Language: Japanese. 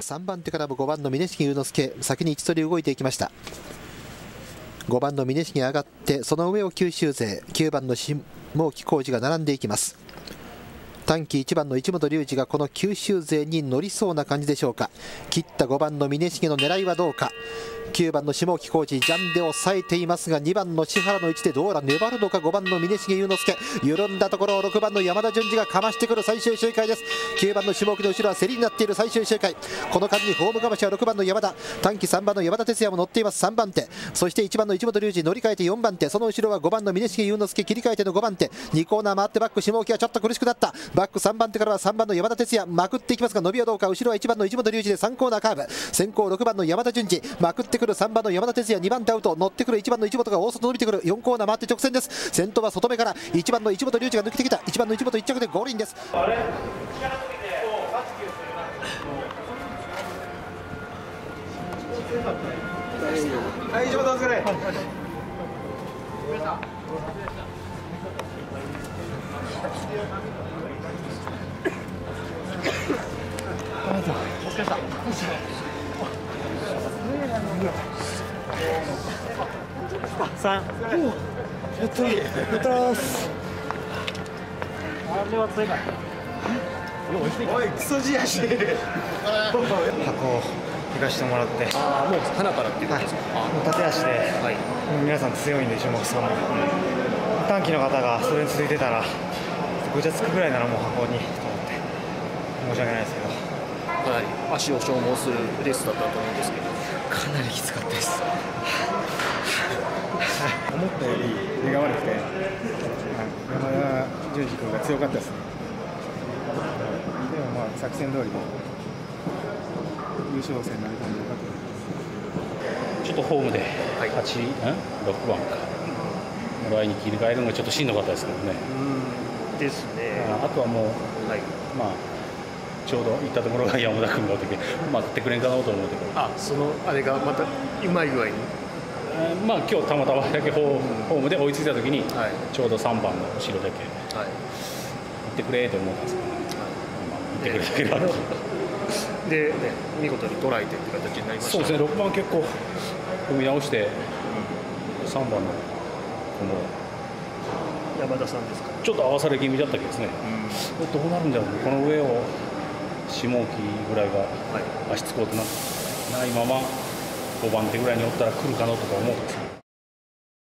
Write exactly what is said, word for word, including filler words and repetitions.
さんばん手からもごばんの峯重祐之介、先に位置取り動いていきました。ごばんの峯重上がって、その上を九州勢、きゅうばんの下木浩二が並んでいきます。短期いちばんの市本龍二がこの九州勢に乗りそうな感じでしょうか。切ったごばんの峯重の狙いはどうか。きゅうばんの下木浩二、ジャンで抑えていますが、にばんの千原の位置でどうだ、粘るのか。ごばんの峯重祐之介、緩んだところをろくばんの山田順次がかましてくる最終周回です。きゅうばんの下木の後ろは競りになっている最終周回。この間にホームかましはろくばんの山田、短期さんばんの山田哲也も乗っています。さんばん手、そしていちばんの市本龍二乗り換えてよんばん手、その後ろはごばんの峯重祐之介切り替えてのごばん手、にコーナー回ってバック下木はちょっと苦しくなった。バックさんばん手からはさんばんの山田哲也まくっていきますが、伸びはどうか。後ろはいちばんの市本龍二でさんコーナーカーブ、先行ろくばんの山田順次まくってくる。さんばんの山田哲也にばん手アウト、乗ってくるいちばんの市本が大外伸びてくる。よんコーナー回って直線です。先頭は外目からいちばんの市本龍二が抜けてきた。いちばんの市本いっ着でゴールインです。 はい、市本お疲れ。お疲れ様。三。やったー。やったーす。あれは強いか。おい、クソじやし。箱を行かしてもらって。 ああ、もう花からっていうことですか。 もう立て足で、はい、皆さん強いんでしょ、もうその短期の方がそれに続いてたらごちゃつくぐらいならもう箱にと思って申し訳ないですけど、 かなり足を消耗するレースだったと思うんですけど、 かなりきつかったです。思ったより出が悪くて、山田純次君が強かったですね。でもまあ作戦通りで優勝戦になれたんでよかったです。 ちょっとホームではち、はい、ろくばんかの場合に切り替えるのがちょっとしんどかったですけどね。 うんですね。 あとはもう、はい、まあちょうど行ったところが山田君がおって待ってくれんかなと思うけど、 あ、そのあれがまたうまい具合に、 えー、まあ今日たまたまだけホームで追いついた時に、はい、ちょうどさんばんの後ろだけ、はい、行ってくれと思ったんですけど、はい、まあ、行ってくれたけど、 で、ね、見事に捉えてって形になりました。 そうですね、ろくばん結構踏み直して、うん、さんばんのこの山田さんですか。 ちょっと合わされ気味だったけどですね、うん、どうなるんだろう、この上を下木ぐらいが足つこうとなないままごばん手ぐらいにおったら来るかなとか思うんですよ。